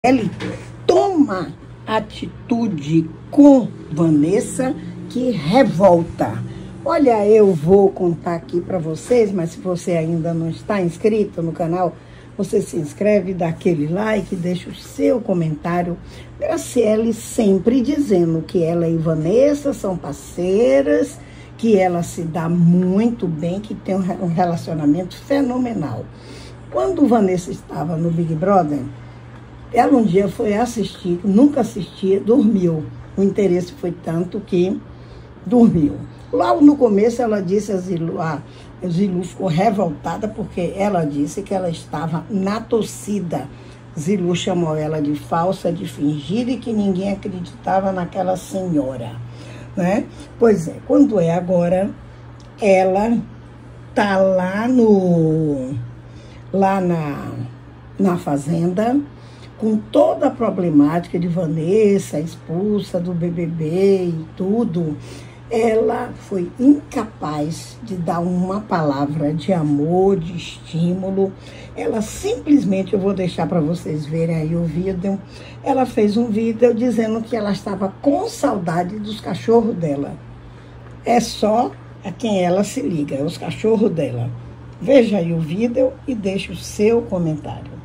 Ele toma atitude com Vanessa que revolta. Olha, eu vou contar aqui para vocês, mas se você ainda não está inscrito no canal, você se inscreve, dá aquele like, deixa o seu comentário. Graciele sempre dizendo que ela e Vanessa são parceiras, que ela se dá muito bem, que tem um relacionamento fenomenal. Quando Vanessa estava no Big Brother, ela um dia foi assistir, nunca assistia, dormiu. O interesse foi tanto que dormiu. Logo no começo ela disse, a Zilu ficou revoltada porque ela disse que ela estava na torcida. Zilu chamou ela de falsa, de fingida e que ninguém acreditava naquela senhora, né? Pois é, quando é agora, ela tá lá na fazenda, com toda a problemática de Vanessa, expulsa do BBB e tudo, ela foi incapaz de dar uma palavra de amor, de estímulo. Ela simplesmente, eu vou deixar para vocês verem aí o vídeo, ela fez um vídeo dizendo que ela estava com saudade dos cachorros dela. É só a quem ela se liga, é os cachorros dela. Veja aí o vídeo e deixe o seu comentário.